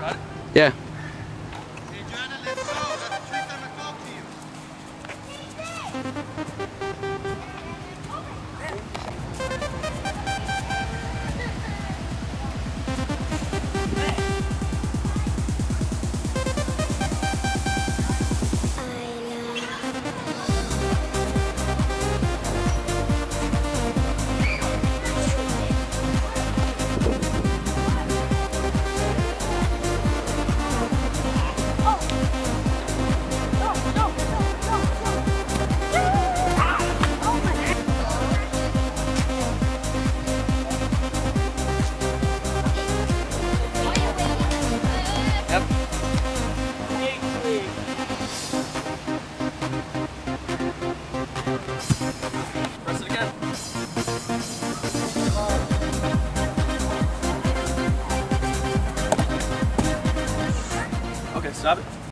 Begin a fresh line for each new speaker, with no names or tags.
Got it?
Yeah.
Hey, Joanna, let's go. That's the trick I'm gonna talk to you.
Yep. Press it again. Okay, stop it.